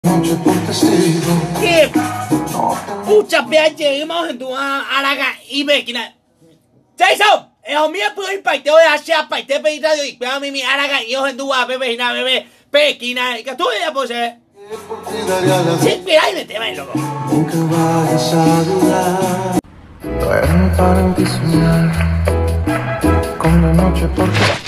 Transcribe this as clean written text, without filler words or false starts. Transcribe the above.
Que pucha PH mau hình thù araga ibekina. Chạy sao? Em biết bữa bảy tiêu ya xe bảy tiêu bây giờ thì bây mi araga yêu hình thù bebe na bebe pekina cái thôi ya pues. Siempre hay de tema loco. Nunca vayas a dudar. Duerme para anticipar con la noche porque